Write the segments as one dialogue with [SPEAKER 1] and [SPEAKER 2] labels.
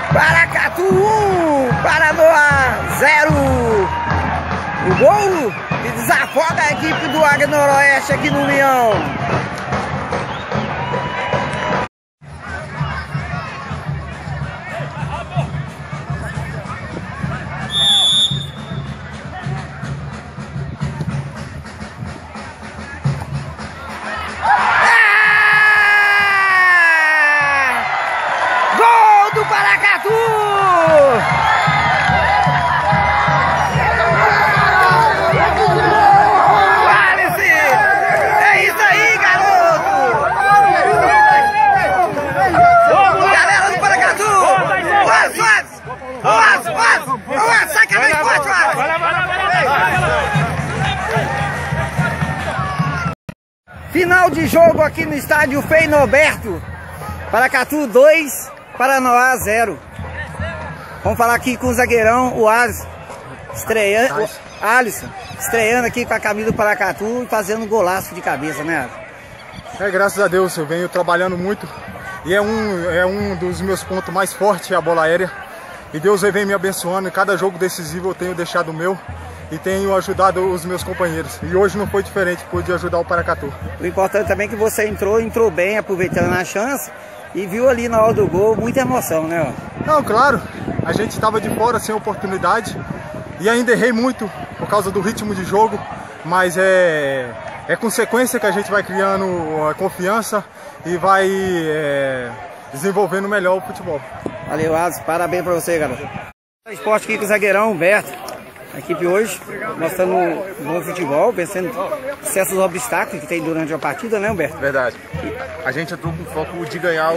[SPEAKER 1] Paracatu 1, Paranoá 0. O gol que desafoga a equipe do Águia Noroeste aqui no União. Gol do Paracatu! Final de jogo aqui no estádio Frei Norberto. Paracatu 2, Paranoá 0. Vamos falar aqui com o zagueirão, o Alisson, estreando aqui com a camisa do Paracatu e fazendo um golaço de cabeça, né, Alisson?
[SPEAKER 2] Graças a Deus, eu venho trabalhando muito e é um dos meus pontos mais fortes, a bola aérea. E Deus vem me abençoando, e cada jogo decisivo eu tenho deixado o meu e tenho ajudado os meus companheiros. E hoje não foi diferente, pude ajudar o Paracatu. O
[SPEAKER 1] importante também é que você entrou bem, aproveitando a chance, e viu ali na hora do gol muita emoção, né?
[SPEAKER 2] Não, claro, a gente estava de fora sem oportunidade e ainda errei muito por causa do ritmo de jogo, mas é consequência que a gente vai criando confiança e vai desenvolvendo melhor o futebol.
[SPEAKER 1] Valeu, Alisson, parabéns pra você, garoto. Esporte aqui com o zagueirão Humberto. A equipe hoje mostrando um bom futebol, vencendo certos obstáculos que tem durante a partida, né, Humberto?
[SPEAKER 3] Verdade. A gente entrou com foco de ganhar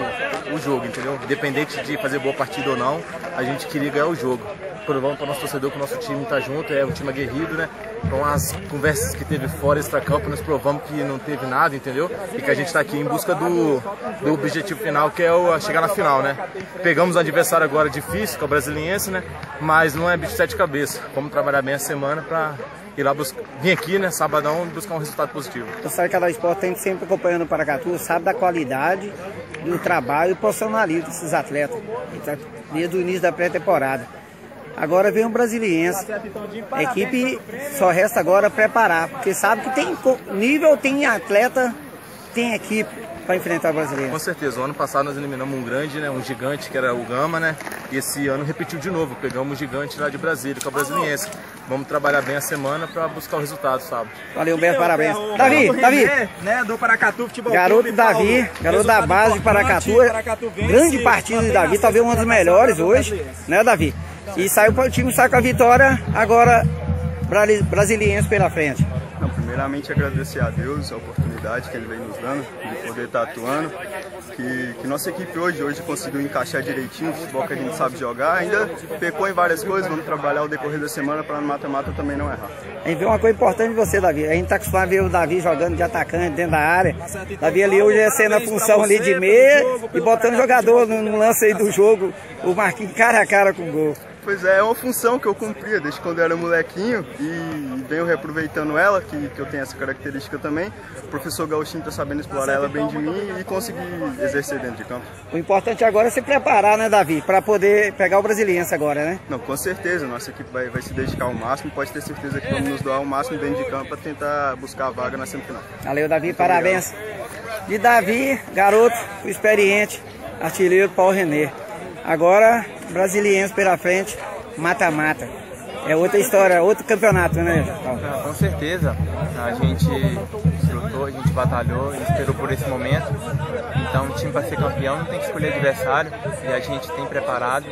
[SPEAKER 3] o jogo, entendeu? Independente de fazer boa partida ou não, a gente queria ganhar o jogo. Provamos para o nosso torcedor que o nosso time está junto, é um time aguerrido, né? Com as conversas que teve fora extra-campo, nós provamos que não teve nada, entendeu? E que a gente está aqui em busca do objetivo final, que é chegar na final, né? Pegamos um adversário agora difícil, que é o Brasiliense, né? Mas não é bicho de sete cabeças. Vamos trabalhar bem a semana para ir lá vir aqui, né, sabadão, e buscar um resultado positivo.
[SPEAKER 1] O site Canal Esporte tem sempre acompanhando o Paracatu, sabe da qualidade do trabalho e profissionalismo desses atletas, desde o início da pré-temporada. Agora vem o Brasiliense. A equipe só resta agora preparar, porque sabe que tem nível, tem atleta, tem equipe para enfrentar o Brasiliense.
[SPEAKER 3] Com certeza, o ano passado nós eliminamos um grande, né, um gigante que era o Gama, né? E esse ano repetiu de novo, pegamos um gigante lá de Brasília, que é o Brasiliense. Vamos trabalhar bem a semana para buscar o resultado, sabe?
[SPEAKER 1] Valeu, Humberto, parabéns. Davi,
[SPEAKER 4] né, do Paracatu Futebol
[SPEAKER 1] garoto
[SPEAKER 4] Clube,
[SPEAKER 1] Davi, garoto da base de Paracatu, grande partida de Davi, talvez uma das melhores hoje, né, Davi? E o time sai com a vitória, agora Brasiliense pela frente.
[SPEAKER 5] Não, primeiramente agradecer a Deus a oportunidade que Ele vem nos dando de poder estar atuando, que nossa equipe hoje conseguiu encaixar direitinho o futebol que a gente sabe jogar, ainda pecou em várias coisas, vamos trabalhar o decorrer da semana para no mata-mata também não errar.
[SPEAKER 1] A gente vê uma coisa importante de você, Davi, a gente está acostumado a ver o Davi jogando de atacante dentro da área, Davi ali hoje é sendo a função ali de meia e botando jogador no lance aí do jogo, o Marquinhos cara a cara com o gol.
[SPEAKER 5] Pois é uma função que eu cumpria desde quando eu era molequinho e venho reaproveitando ela, que eu tenho essa característica também. O professor Gauchinho está sabendo explorar ela bem de mim e conseguir exercer dentro de campo.
[SPEAKER 1] O importante agora é se preparar, né, Davi, para poder pegar o Brasiliense agora, né?
[SPEAKER 5] Não, com certeza, nossa equipe vai se dedicar ao máximo, pode ter certeza que vamos nos doar o máximo dentro de campo para tentar buscar a vaga na semifinal.
[SPEAKER 1] Valeu, Davi, muito parabéns. Obrigado. De Davi, garoto, experiente, artilheiro Paulo René. Agora, Brasiliense pela frente, mata-mata. É outra história, outro campeonato, né, Paulo?
[SPEAKER 6] Com certeza. A gente lutou, a gente batalhou, esperou por esse momento. Então, o time para ser campeão não tem que escolher adversário e a gente tem preparado.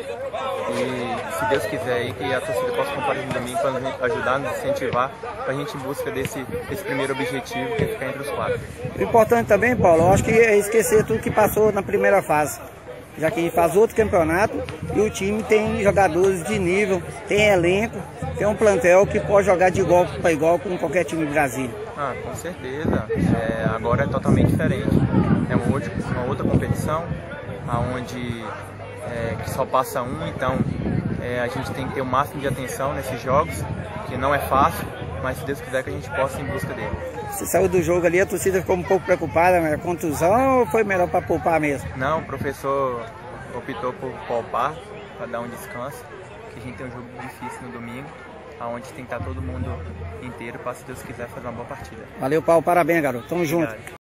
[SPEAKER 6] E se Deus quiser aí que a torcida possa comparecer no domingo para nos ajudar, nos incentivar, para a gente em busca desse primeiro objetivo, que é ficar entre os quatro.
[SPEAKER 1] O importante também, Paulo, eu acho que é esquecer tudo que passou na primeira fase. Já que a gente faz outro campeonato e o time tem jogadores de nível, tem elenco, tem um plantel que pode jogar de igual para igual com qualquer time de Brasília.
[SPEAKER 6] Com certeza. Agora é totalmente diferente. É uma outra competição, onde que só passa um, então a gente tem que ter o máximo de atenção nesses jogos, que não é fácil, mas se Deus quiser que a gente possa ir em busca dele.
[SPEAKER 1] Você saiu do jogo ali, a torcida ficou um pouco preocupada, mas contusão ou foi melhor para poupar mesmo?
[SPEAKER 6] Não, o professor optou por poupar, para dar um descanso, que a gente tem um jogo difícil no domingo, onde tem que estar todo mundo inteiro para, se Deus quiser, fazer uma boa partida.
[SPEAKER 1] Valeu, Paulo, parabéns, garoto. Tamo junto.